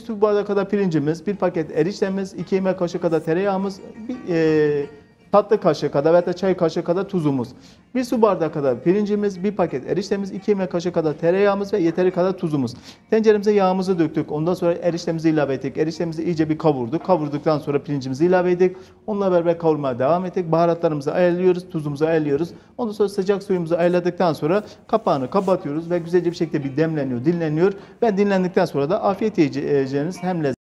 su bardağı kadar pirincimiz, 1 paket eriştemiz, 2 yemek kaşığı kadar tereyağımız, tatlı kaşığı kadar veya çay kaşığı kadar tuzumuz. 1 su bardağı kadar pirincimiz, 1 paket eriştemiz, 2 yemek kaşığı kadar tereyağımız ve yeteri kadar tuzumuz. Tenceremize yağımızı döktük. Ondan sonra eriştemizi ilave ettik. Eriştemizi iyice bir kavurduk. Kavurduktan sonra pirincimizi ilave ettik. Onunla beraber kavurmaya devam ettik. Baharatlarımızı ayarlıyoruz, tuzumuzu ayarlıyoruz. Ondan sonra sıcak suyumuzu ayarladıktan sonra kapağını kapatıyoruz ve güzelce bir şekilde bir demleniyor, dinleniyor. Ve dinlendikten sonra da afiyet yiyeceğiniz hem lezzetli